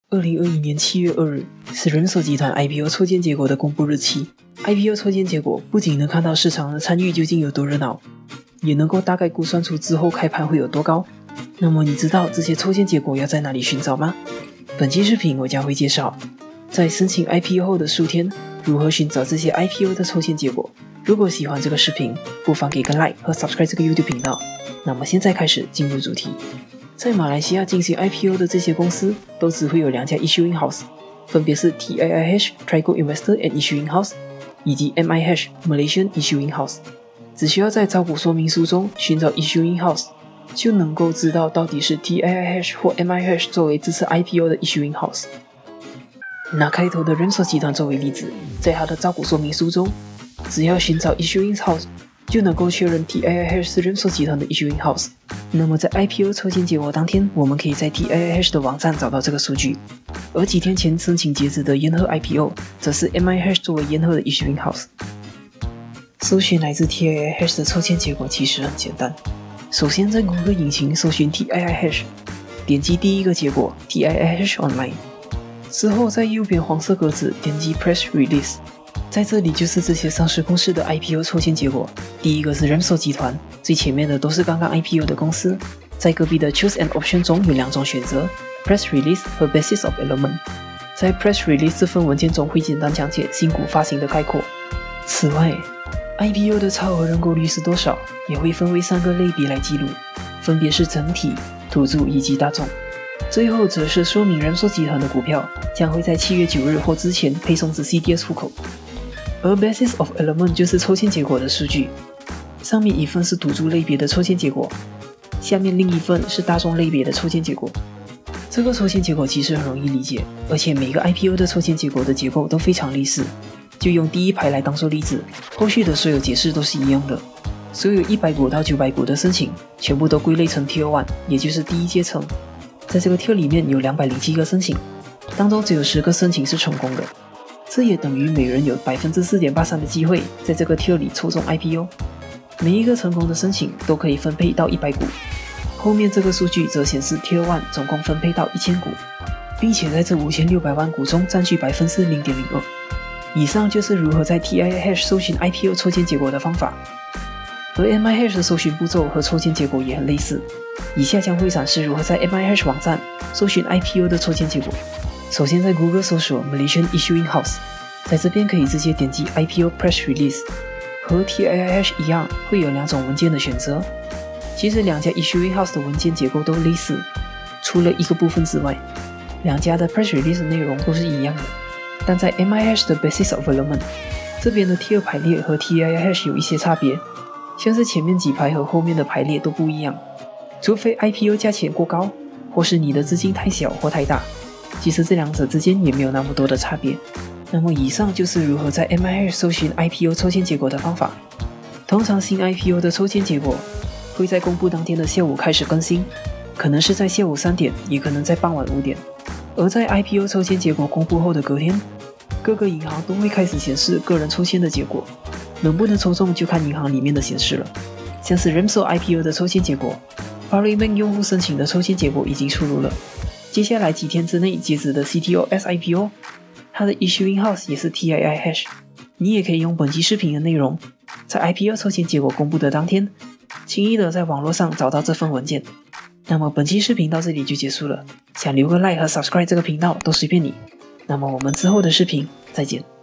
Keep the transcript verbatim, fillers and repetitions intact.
二零二一年七月二日是人手集团 I P O 抽签结果的公布日期。I P O 抽签结果不仅能看到市场的参与究竟有多热闹，也能够大概估算出之后开盘会有多高。那么你知道这些抽签结果要在哪里寻找吗？本期视频我将会介绍，在申请 I P O 后的数天，如何寻找这些 I P O 的抽签结果。如果喜欢这个视频，不妨给个 like 和 subscribe 这个 YouTube 频道。那么现在开始进入主题。在马来西亚进行 I P O 的这些公司都只会有两家 issuing house， 分别是 T I I H Trigo Investor and Issuing House 以及 M I H Malaysian Issuing House。 只需要在招股说明书中寻找 issuing house， 就能够知道到底是 T I I H 或 M I H 作为这次 I P O 的 issuing house。 拿开头的人寿集团作为例子，在它的招股说明书中，只要寻找 issuing house 就能够确认 T I I H 是人寿集团的 issuing house。 那么在 I P O 抽签结果当天，我们可以在 T I I H 的网站找到这个数据，而几天前申请截止的烟鹤 I P O 则是 M I H 作为烟鹤的 issuing house。 搜寻来自 T I I H 的抽签结果其实很简单，首先在谷歌引擎搜寻 T I I H， 点击第一个结果 T I I H Online， 之后在右边黄色格子点击 Press Release， 在这里就是这些上市公司的 I P O 抽签结果。第一个是人寿集团，最前面的都是刚刚 I P O 的公司，在隔壁的 Choose an Option 中有两种选择， Press Release 和 Basis of Element。 在 Press Release 这份文件中会简单讲解新股发行的概括。此外 I P O 的超额认购率是多少也会分为三个类别来记录，分别是整体、土著以及大众。最后则是说明人寿集团的股票将会在七月九日或之前配送至 C D S 户口。而 Basis of Element 就是抽签结果的数据，上面一份是土著类别的抽签结果，下面另一份是大众类别的抽签结果。这个抽签结果其实很容易理解，而且每个 I P O 的抽签结果的结构都非常类似，就用第一排来当做例子，后续的所有解释都是一样的。所有一百股到九百股的申请全部都归类成 Tier 一， 也就是第一阶层。在这个 Tier 里面有两百零七个申请，当中只有十个申请是成功的，这也等于每人有 百分之四点八三 的机会在这个 Tier 里抽中 I P O。 每一个成功的申请都可以分配到一百股，后面这个数据则显示 Tier 一总共分配到一千股，并且在这五千六百万股中占据 百分之零点零二。 以上就是如何在 T I I H 搜寻 I P O 抽签结果的方法。而 M I H 的搜寻步骤和抽签结果也很类似，以下将会展示如何在 M I H 网站搜寻 I P O 的抽签结果。首先在 Google 搜索 Malaysian Issuing House， 在这边可以直接点击 I P O Press Release， 和 T I I H 一样会有两种文件的选择。其实两家 Issuing House 的文件结构都类似，除了一个部分之外，两家的 Press Release 的内容都是一样的。但在 M I H 的 Basis of Element 这边的 Tier 排列和 T I I H 有一些差别，像是前面几排和后面的排列都不一样，除非 I P O 价钱过高，或是你的资金太小或太大，其实这两者之间也没有那么多的差别。那么以上就是如何在 M I H 搜寻 I P O 抽签结果的方法。通常新 I P O 的抽签结果会在公布当天的下午开始更新，可能是在下午三点，也可能在傍晚五点。而在 I P O 抽签结果公布后的隔天，各个银行都会开始显示个人抽签的结果，能不能抽中就看银行里面的显示了。像是人寿 I P O 的抽签结果， Parliament 用户申请的抽签结果已经出炉了。接下来几天之内截止的 C T O S I P O， 它的 Issuing House 也是 T I I H。 你也可以用本期视频的内容，在 I P O 抽签结果公布的当天，轻易的在网络上找到这份文件。那么本期视频到这里就结束了，想留个 like 和 subscribe 这个频道都随便你。那么我们之后的视频再见。